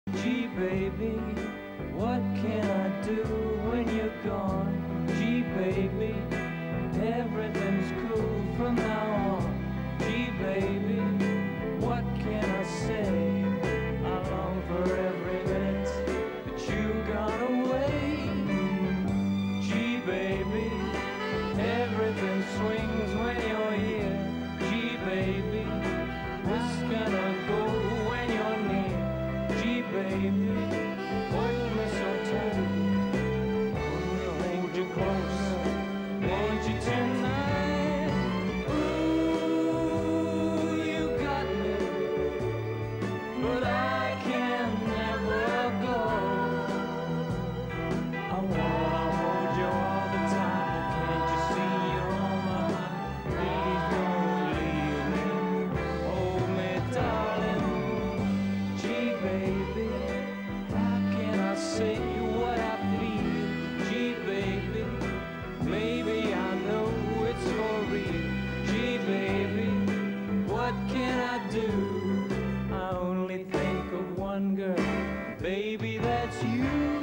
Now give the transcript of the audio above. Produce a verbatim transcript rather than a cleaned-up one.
Gee, baby, what can I do when you're gone? Gee, baby, everything's cool from now on. Gee, baby, what can I say? I long for every minute that you gone away. Gee, baby, everything swings when you're here. Gee, baby, what's gonna go when you're near? Gee, baby, hold me so tight, hold you close, want you tonight. Ooh, you got me, but I can never go. I wanna hold you all the time, can't you see you're on my mind? Please don't leave me, hold me, darling. Gee, baby, how can I say what I feel? Gee, baby, maybe I know it's for real. Gee, baby, what can I do? I only think of one girl, baby, that's you.